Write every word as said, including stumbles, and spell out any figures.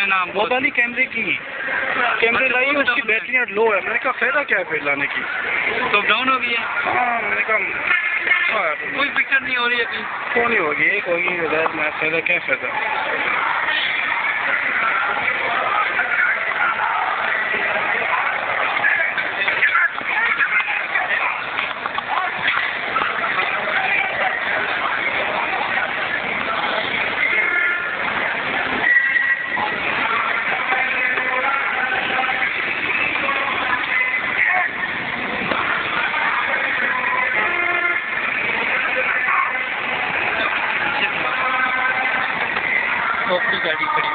नाम पता नहीं कैमरे की कैमरे लाई है, उसकी बैटरी लो है। मैंने कहा फायदा क्या है फिर लाने की, तो डाउन हो गई है। हाँ मैंने कहा कोई पिक्चर नहीं हो रही है अभी, क्यों नहीं होगी, एक होगी मैं फायदा क्या फायदा। अपनी गाड़ी खड़ी